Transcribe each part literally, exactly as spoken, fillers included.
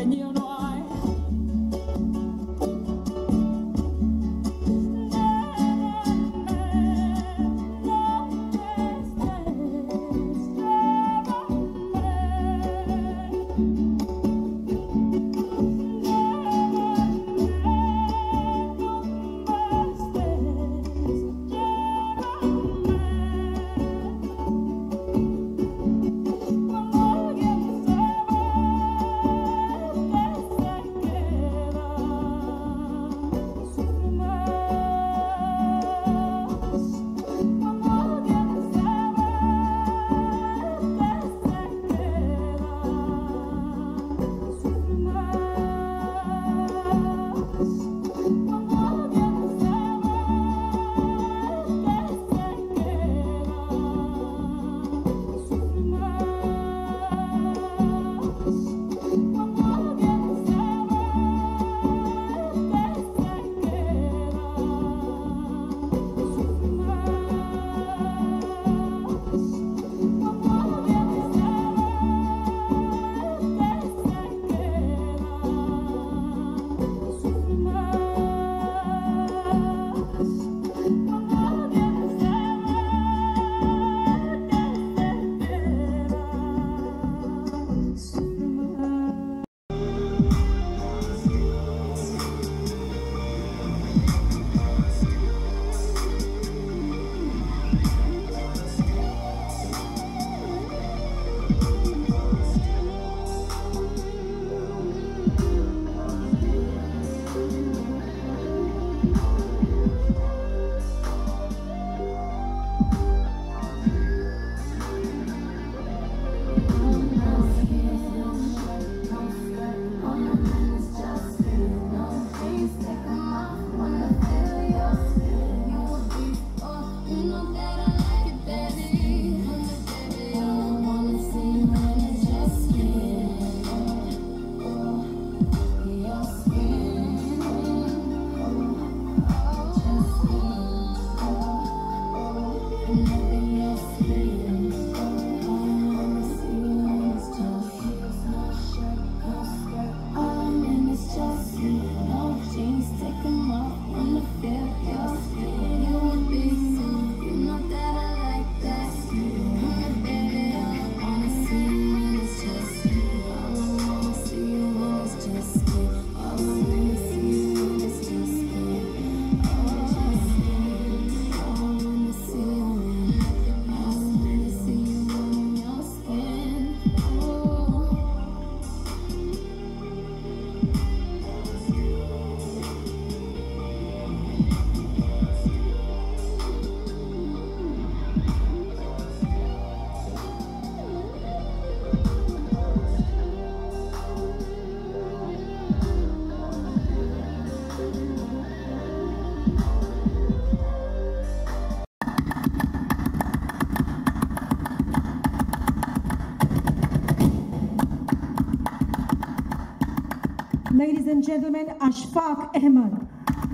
Ladies and gentlemen, Ashfaq Ahmed.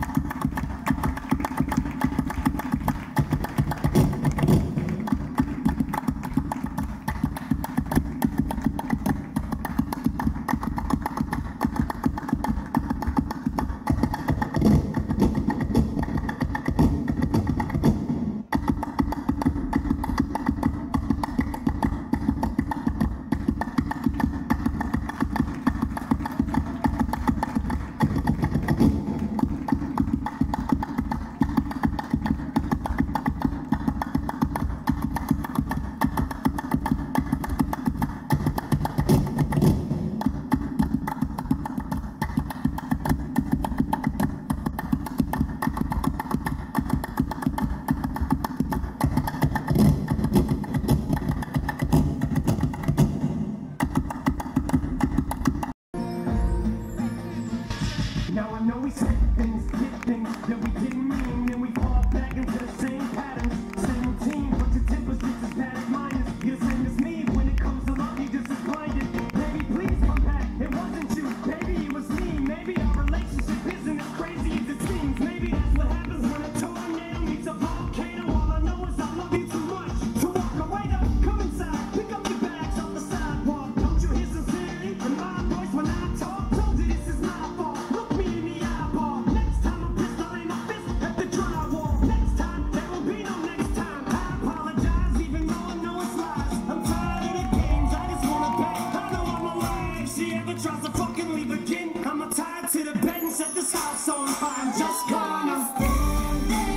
Now I know we said things, did things that we didn't mean, and we fall back into the same patterns, same routine, but your temper's just as bad as mine is. You're the same as me, when it comes to love, you just as blinded. Baby, please come back, it wasn't you, baby, it was me. Maybe our relationship isn't as crazy as it seems. Maybe that's what happens when a tornado meets a volcano. All I know is I love you too much to walk away. Now come inside, pick up your bags off the sidewalk. Don't you hear sincerity in my voice when I talk? tries to fucking leave again. I'm tied to the bed and set this house on fire. I'm just gonna stand there.